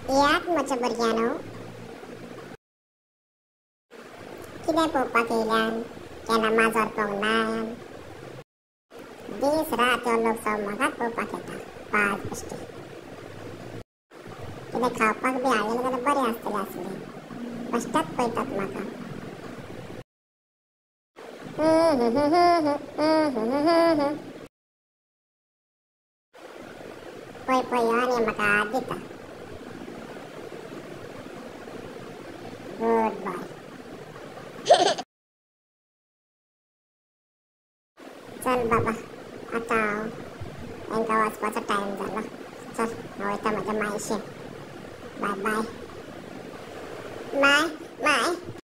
यात म्हज्या भुरग्यानो कितें पळोवपाक येयल्यान केन्ना माजोर पळोवंक ना दीस रात हो लोक म्हाकाच पळोवपाक येता पाज बेश्टे कितें खावपाक बी हाडलें जाल्यार बरें आसतलें आसलें बेश्टेच पळयतात म्हाका पळय पळय हो आनी म्हाका हात दिता गुड बॉय चल बाबा आतां हांकां वचपाचो टायम जालो चल हांव वयता म्हाज्या मायशें बाय बाय माय माय